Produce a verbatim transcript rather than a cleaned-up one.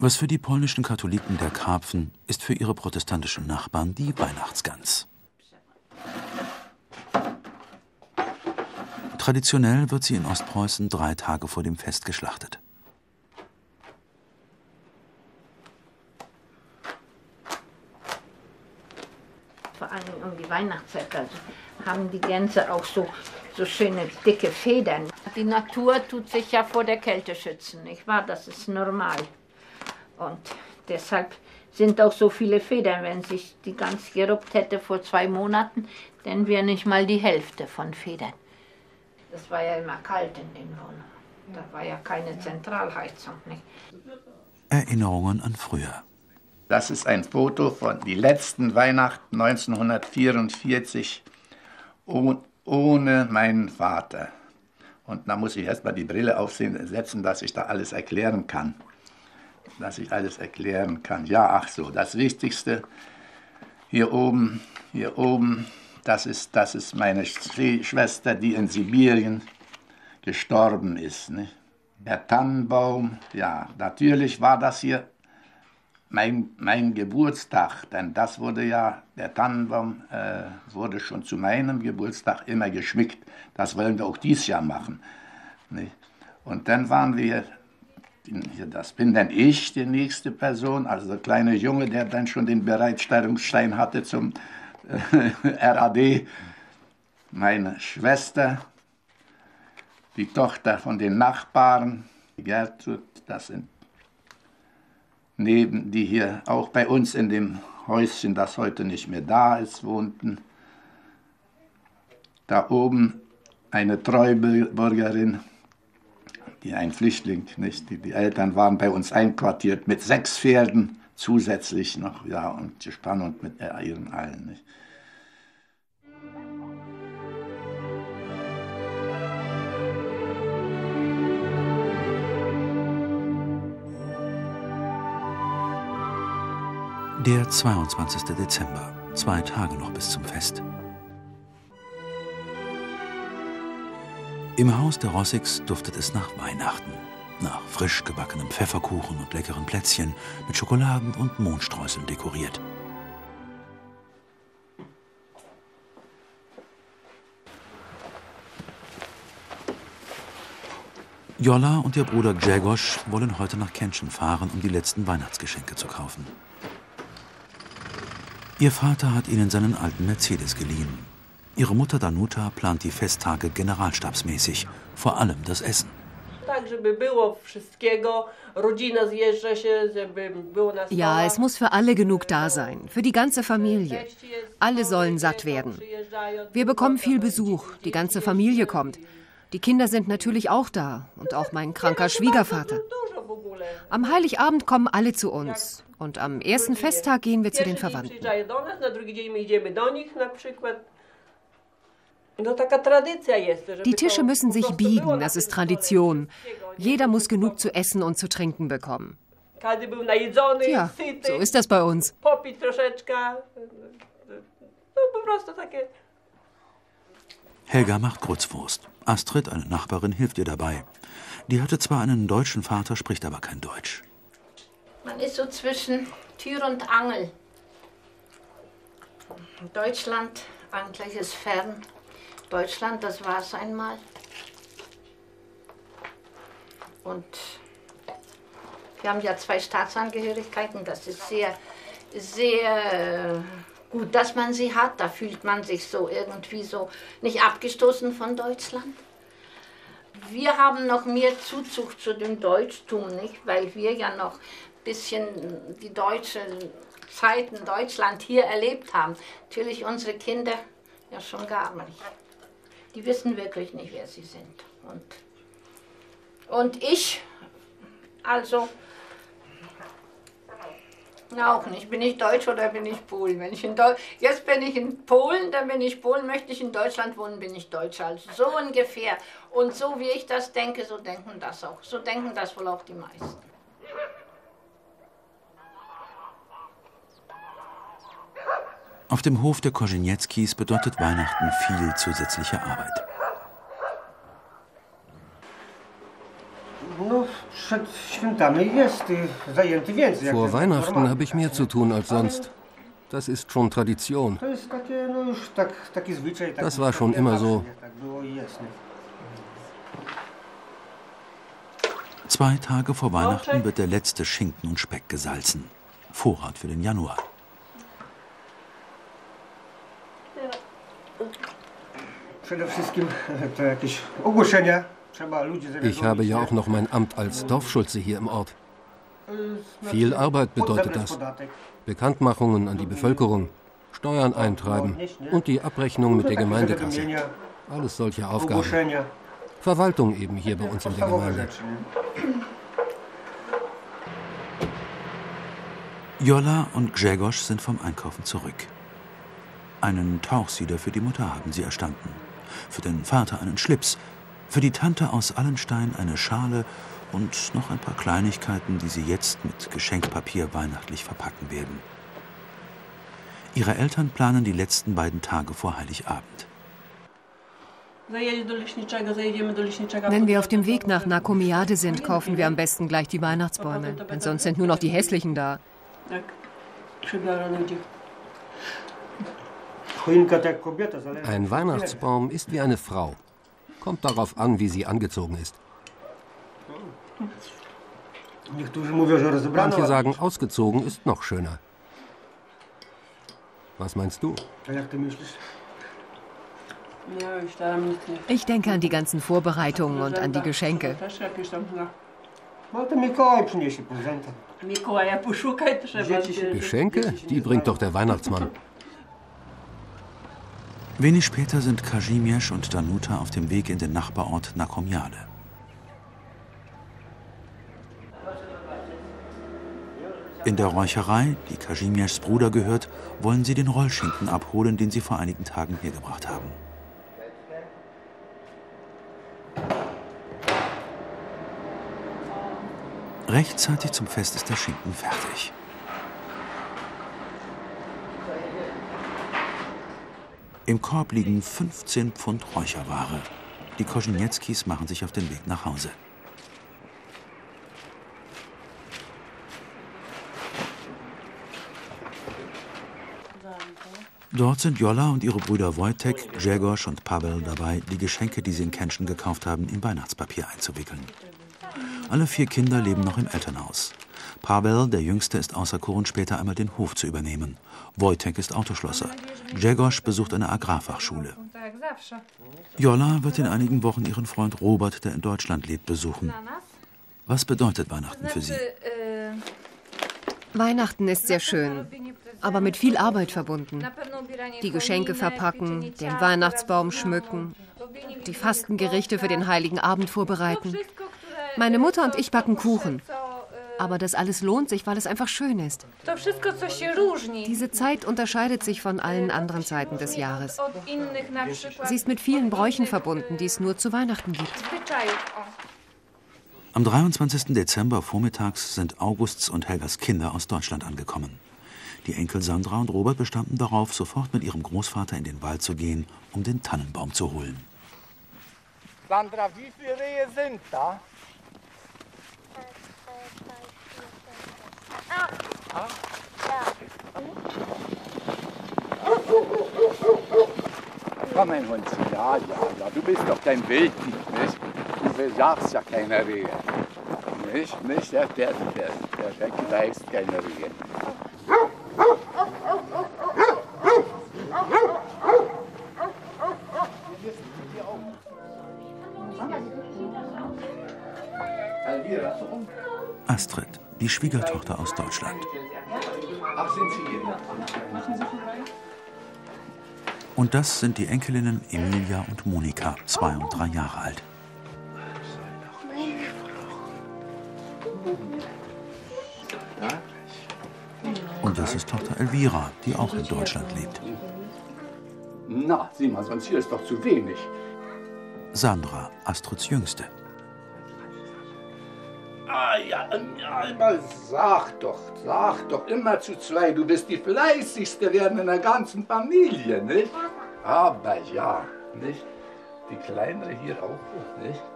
Was für die polnischen Katholiken der Karpfen ist für ihre protestantischen Nachbarn die Weihnachtsgans. Traditionell wird sie in Ostpreußen drei Tage vor dem Fest geschlachtet. Vor allem um die Weihnachtszeit also haben die Gänse auch so, so schöne dicke Federn. Die Natur tut sich ja vor der Kälte schützen, nicht wahr? Das ist normal. Und deshalb sind auch so viele Federn. Wenn sich die Gans geruppt hätte vor zwei Monaten, dann wäre nicht mal die Hälfte von Federn. Das war ja immer kalt in den Wohnungen. Da war ja keine Zentralheizung. Nicht? Erinnerungen an früher. Das ist ein Foto von die letzten Weihnachten neunzehnhundertvierundvierzig oh, ohne meinen Vater. Und da muss ich erst mal die Brille aufsetzen, dass ich da alles erklären kann. Dass ich alles erklären kann. Ja, ach so, das Wichtigste hier oben, hier oben, das ist, das ist meine Schwester, die in Sibirien gestorben ist. Ne? Der Tannenbaum, ja, natürlich war das hier Mein, mein Geburtstag, denn das wurde ja, der Tannenbaum äh, wurde schon zu meinem Geburtstag immer geschmückt. Das wollen wir auch dieses Jahr machen. Ne? Und dann waren wir, das bin dann ich, die nächste Person, also der kleine Junge, der dann schon den Bereitstellungsschein hatte zum äh, R A D. Meine Schwester, die Tochter von den Nachbarn, Gertrud, das sind neben, die hier auch bei uns in dem Häuschen, das heute nicht mehr da ist, wohnten. Da oben eine Treubürgerin, die ein Flüchtling, nicht? Die, die Eltern waren bei uns einquartiert mit sechs Pferden zusätzlich noch, ja, und Gespann und mit ihren allen. Nicht? Der zweiundzwanzigste Dezember, zwei Tage noch bis zum Fest. Im Haus der Rossigs duftet es nach Weihnachten, nach frisch gebackenem Pfefferkuchen und leckeren Plätzchen mit Schokoladen und Mondstreuseln dekoriert. Jolla und ihr Bruder Grzegorz wollen heute nach Kętrzyn fahren, um die letzten Weihnachtsgeschenke zu kaufen. Ihr Vater hat ihnen seinen alten Mercedes geliehen. Ihre Mutter Danuta plant die Festtage generalstabsmäßig, vor allem das Essen. Ja, es muss für alle genug da sein, für die ganze Familie. Alle sollen satt werden. Wir bekommen viel Besuch, die ganze Familie kommt. Die Kinder sind natürlich auch da und auch mein kranker Schwiegervater. Am Heiligabend kommen alle zu uns. Und am ersten Festtag gehen wir zu den Verwandten. Die Tische müssen sich biegen, das ist Tradition. Jeder muss genug zu essen und zu trinken bekommen. Ja, so ist das bei uns. Helga macht Grützwurst. Astrid, eine Nachbarin, hilft ihr dabei. Die hatte zwar einen deutschen Vater, spricht aber kein Deutsch. Man ist so zwischen Tür und Angel. Deutschland, eigentlich ist fern. Deutschland, das war es einmal. Und wir haben ja zwei Staatsangehörigkeiten. Das ist sehr, sehr gut, dass man sie hat. Da fühlt man sich so irgendwie so nicht abgestoßen von Deutschland. Wir haben noch mehr Zuzug zu dem Deutschtum, nicht? Weil wir ja noch bisschen die deutsche Zeiten Deutschland hier erlebt haben. Natürlich unsere Kinder ja schon gar nicht. Die wissen wirklich nicht, wer sie sind. Und, und ich, also, auch nicht. Bin ich Deutsch oder bin ich Polen? Wenn ich in Deu Jetzt bin ich in Polen, dann bin ich Polen. Möchte ich in Deutschland wohnen, bin ich Deutscher. Also so ungefähr. Und so wie ich das denke, so denken das auch. So denken das wohl auch die meisten. Auf dem Hof der Korzenieckies bedeutet Weihnachten viel zusätzliche Arbeit. Vor Weihnachten habe ich mehr zu tun als sonst. Das ist schon Tradition. Das war schon immer so. Zwei Tage vor Weihnachten wird der letzte Schinken und Speck gesalzen. Vorrat für den Januar. Ich habe ja auch noch mein Amt als Dorfschulze hier im Ort. Viel Arbeit bedeutet das. Bekanntmachungen an die Bevölkerung, Steuern eintreiben und die Abrechnung mit der Gemeindekasse. Alles solche Aufgaben. Verwaltung eben hier bei uns in der Gemeinde. Jola und Grzegorz sind vom Einkaufen zurück. Einen Tauchsieder für die Mutter haben sie erstanden. Für den Vater einen Schlips. Für die Tante aus Allenstein eine Schale und noch ein paar Kleinigkeiten, die sie jetzt mit Geschenkpapier weihnachtlich verpacken werden. Ihre Eltern planen die letzten beiden Tage vor Heiligabend. Wenn wir auf dem Weg nach Nakomiade sind, kaufen wir am besten gleich die Weihnachtsbäume, denn sonst sind nur noch die hässlichen da. Ein Weihnachtsbaum ist wie eine Frau. Kommt darauf an, wie sie angezogen ist. Manche sagen, ausgezogen ist noch schöner. Was meinst du? Ich denke an die ganzen Vorbereitungen und an die Geschenke. Geschenke? Die bringt doch der Weihnachtsmann. Wenig später sind Kazimierz und Danuta auf dem Weg in den Nachbarort Nakomiade. In der Räucherei, die Kazimierz' Bruder gehört, wollen sie den Rollschinken abholen, den sie vor einigen Tagen hergebracht haben. Rechtzeitig zum Fest ist der Schinken fertig. Im Korb liegen fünfzehn Pfund Räucherware. Die Kozinieckis machen sich auf den Weg nach Hause. Dort sind Jola und ihre Brüder Wojtek, Grzegorz und Paweł dabei, die Geschenke, die sie in Kętrzyn gekauft haben, in Weihnachtspapier einzuwickeln. Alle vier Kinder leben noch im Elternhaus. Paweł, der Jüngste, ist auserkoren, später einmal den Hof zu übernehmen. Wojtek ist Autoschlosser. Grzegorz besucht eine Agrarfachschule. Jola wird in einigen Wochen ihren Freund Robert, der in Deutschland lebt, besuchen. Was bedeutet Weihnachten für sie? Weihnachten ist sehr schön, aber mit viel Arbeit verbunden. Die Geschenke verpacken, den Weihnachtsbaum schmücken, die Fastengerichte für den Heiligen Abend vorbereiten. Meine Mutter und ich backen Kuchen. Aber das alles lohnt sich, weil es einfach schön ist. Diese Zeit unterscheidet sich von allen anderen Zeiten des Jahres. Sie ist mit vielen Bräuchen verbunden, die es nur zu Weihnachten gibt. Am dreiundzwanzigsten Dezember vormittags sind Augusts und Helgas Kinder aus Deutschland angekommen. Die Enkel Sandra und Robert bestanden darauf, sofort mit ihrem Großvater in den Wald zu gehen, um den Tannenbaum zu holen. Sandra, wie viele Rehe sind da? Ah. Komm, mein Hund. Ja, ja, ja. Du bist doch kein Wildtier, nicht? Du jagst ja keine Rehe. Nicht? Nicht? Der, der, der, der wegweist keine Rehe. Astrid, die Schwiegertochter aus Deutschland. Ach, sind Sie hier? Und das sind die Enkelinnen Emilia und Monika, zwei und drei Jahre alt. Und das ist Tochter Elvira, die auch in Deutschland lebt. Na, sieh mal, sonst hier ist doch zu wenig. Sandra, Astrids Jüngste. Ah ja, einmal sag doch, sag doch immer zu zwei, du bist die fleißigste werden in der ganzen Familie, nicht? Aber ja, nicht? Die Kleinere hier auch, nicht?